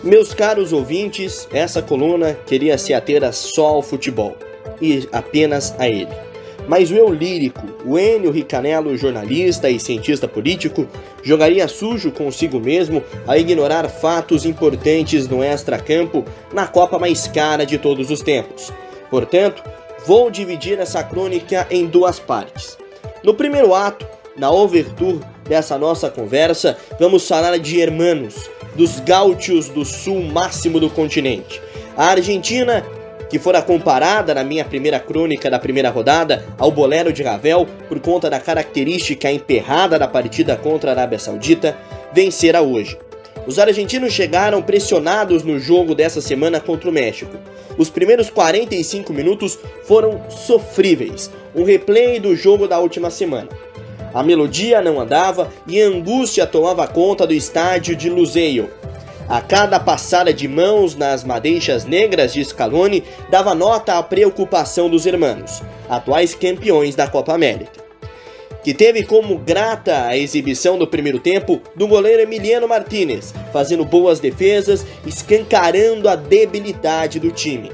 Meus caros ouvintes, essa coluna queria se ater só ao futebol, e apenas a ele. Mas o eu lírico, o Ennio Ricanello, jornalista e cientista político, jogaria sujo consigo mesmo a ignorar fatos importantes no extracampo na Copa mais cara de todos os tempos. Portanto, vou dividir essa crônica em duas partes. No primeiro ato, na overture dessa nossa conversa, vamos falar de hermanos, dos gaúchos do sul máximo do continente. A Argentina, que fora comparada na minha primeira crônica da primeira rodada ao bolero de Ravel por conta da característica emperrada da partida contra a Arábia Saudita, vencerá hoje. Os argentinos chegaram pressionados no jogo dessa semana contra o México. Os primeiros 45 minutos foram sofríveis, um replay do jogo da última semana. A melodia não andava e a angústia tomava conta do estádio de Lusail. A cada passada de mãos nas madeixas negras de Scaloni dava nota à preocupação dos hermanos, atuais campeões da Copa América, que teve como grata a exibição do primeiro tempo do goleiro Emiliano Martínez, fazendo boas defesas, escancarando a debilidade do time.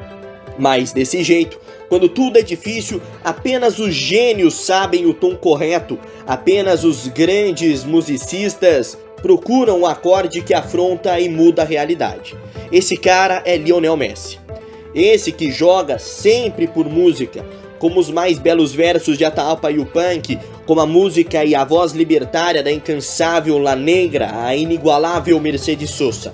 Mas desse jeito, quando tudo é difícil, apenas os gênios sabem o tom correto, apenas os grandes musicistas procuram o acorde que afronta e muda a realidade. Esse cara é Lionel Messi. Esse que joga sempre por música, como os mais belos versos de Atahualpa Yupanqui, como a música e a voz libertária da incansável La Negra, a inigualável Mercedes Sosa.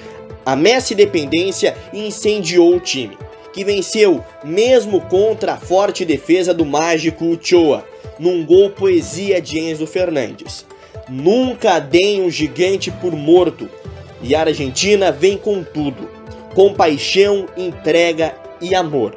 A Messi dependência incendiou o time, que venceu mesmo contra a forte defesa do mágico Ochoa, num gol poesia de Enzo Fernandes. Nunca deem um gigante por morto, e a Argentina vem com tudo, com paixão, entrega e amor.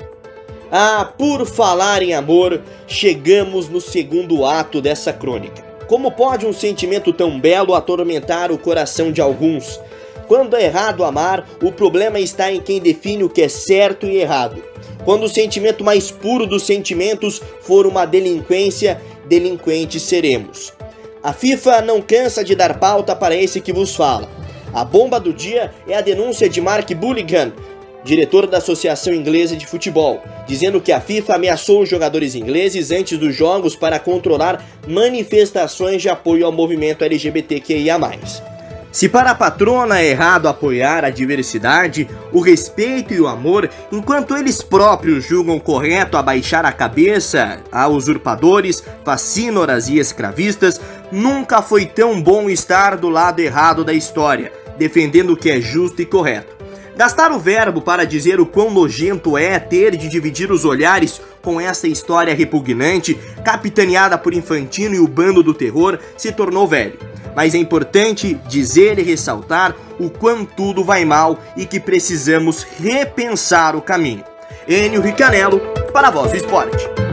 Ah, por falar em amor, chegamos no segundo ato dessa crônica. Como pode um sentimento tão belo atormentar o coração de alguns? Quando é errado amar, o problema está em quem define o que é certo e errado. Quando o sentimento mais puro dos sentimentos for uma delinquência, delinquentes seremos. A FIFA não cansa de dar pauta para esse que vos fala. A bomba do dia é a denúncia de Mark Bullingham, diretor da Associação Inglesa de Futebol, dizendo que a FIFA ameaçou os jogadores ingleses antes dos jogos para controlar manifestações de apoio ao movimento LGBTQIA+. Se para a patrona é errado apoiar a diversidade, o respeito e o amor, enquanto eles próprios julgam correto abaixar a cabeça a usurpadores, fascínoras e escravistas, nunca foi tão bom estar do lado errado da história, defendendo o que é justo e correto. Gastar o verbo para dizer o quão nojento é ter de dividir os olhares com essa história repugnante, capitaneada por Infantino e o bando do terror, se tornou velho. Mas é importante dizer e ressaltar o quão tudo vai mal e que precisamos repensar o caminho. Ennio Ricanello, para a Voz do Esporte.